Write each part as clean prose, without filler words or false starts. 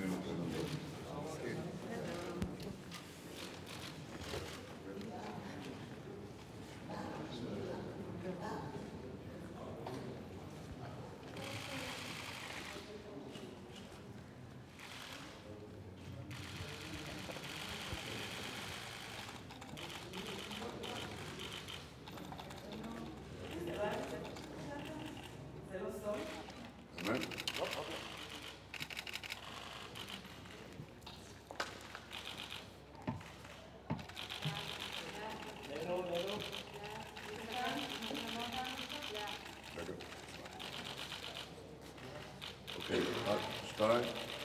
אוקיי, 1, 2,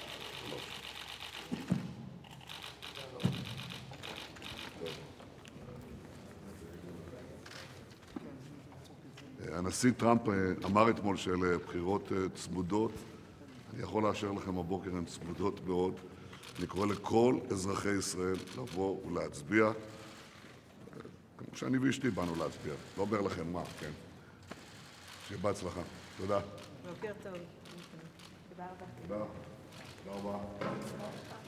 3. הנשיא טראמפ אמר אתמול שאלה בחירות צמודות. אני יכול לאשר לכם הבוקר הן צמודות מאוד. אני קורא לכל אזרחי ישראל לבוא ולהצביע, כמו שאני ואשתי באנו להצביע. לא אומר לכם מה, כן? שיהיה בהצלחה. תודה. בוקר טוב. תודה רבה. תודה. תודה רבה.